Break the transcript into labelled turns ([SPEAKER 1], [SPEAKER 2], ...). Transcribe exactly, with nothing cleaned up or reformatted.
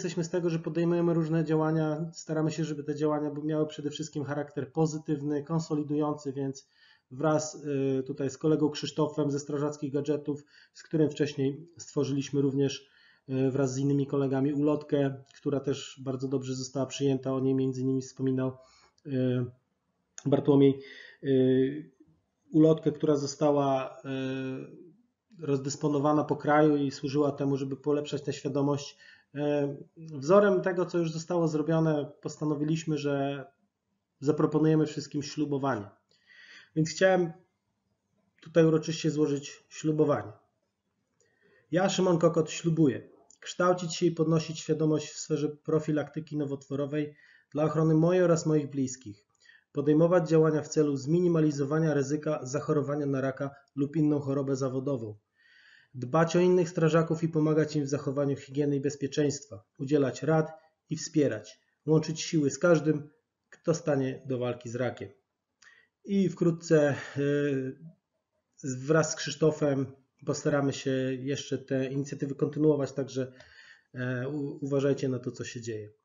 [SPEAKER 1] jesteśmy z tego, że podejmujemy różne działania, staramy się, żeby te działania miały przede wszystkim charakter pozytywny, konsolidujący, więc wraz tutaj z kolegą Krzysztofem ze Strażackich Gadżetów, z którym wcześniej stworzyliśmy również wraz z innymi kolegami ulotkę, która też bardzo dobrze została przyjęta, o niej między innymi wspominał Bartłomiej. Ulotkę, która została rozdysponowana po kraju i służyła temu, żeby polepszać tę świadomość. Wzorem tego, co już zostało zrobione, postanowiliśmy, że zaproponujemy wszystkim ślubowanie. Więc chciałem tutaj uroczyście złożyć ślubowanie. Ja, Szymon Kokot, ślubuję kształcić się i podnosić świadomość w sferze profilaktyki nowotworowej dla ochrony mojej oraz moich bliskich, podejmować działania w celu zminimalizowania ryzyka zachorowania na raka lub inną chorobę zawodową, dbać o innych strażaków i pomagać im w zachowaniu higieny i bezpieczeństwa, udzielać rad i wspierać, łączyć siły z każdym, kto stanie do walki z rakiem. I wkrótce wraz z Krzysztofem postaramy się jeszcze te inicjatywy kontynuować, także uważajcie na to, co się dzieje.